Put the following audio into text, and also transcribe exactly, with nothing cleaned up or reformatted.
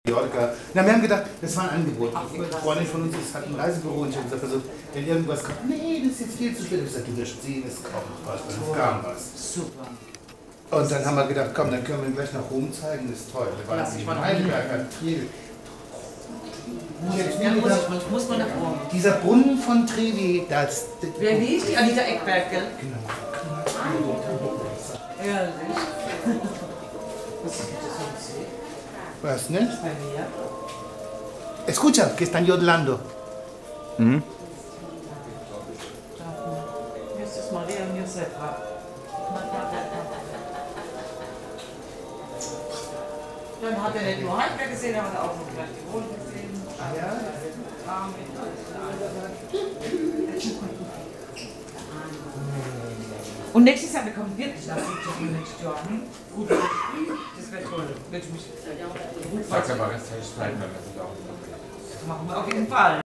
Na, wir haben gedacht, das war ein Angebot. Eine Freundin von uns ist, hat ein Reisebüro und ich habe gesagt, also, wenn irgendwas kommt, nee, das ist jetzt viel zu spät. Ich habe gesagt, du wirst sehen, es kommt was, es kam was. Super. Und dann haben wir gedacht, komm, dann können wir ihn gleich nach Rom zeigen, das ist toll. Wir waren in Heidelberg, hat viel. Muss, ja, muss, ich, muss man nach Rom. Dieser Brunnen von Trevi, das. Wer hieß die? Anita Eckberg, gell? Genau. Ehrlich. Was ist das sonst? Was, ne? Bei mir. Escucha, que están yodelando. Mhm. Jesus Maria und Josefa. Dann hat er nicht nur Heidelberg gesehen, er hat auch noch gleich die Wohnung gesehen. Ah ja? Und nächstes Jahr, wir kommen wirklich nach Südtirol nächstes Jahr. Hm? Gut, das wäre toll. Würde ich mich gut Sag aber, das heißt, das machen wir auf jeden Fall.